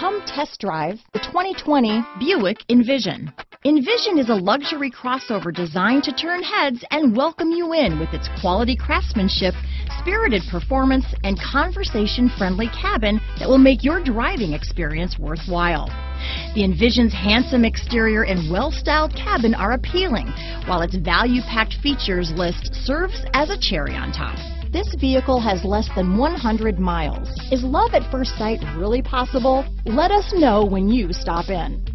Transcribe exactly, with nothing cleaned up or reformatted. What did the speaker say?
Come test drive the twenty twenty Buick Envision. Envision is a luxury crossover designed to turn heads and welcome you in with its quality craftsmanship, spirited performance, and conversation-friendly cabin that will make your driving experience worthwhile. The Envision's handsome exterior and well-styled cabin are appealing, while its value-packed features list serves as a cherry on top. This vehicle has less than one hundred miles. Is love at first sight really possible? Let us know when you stop in.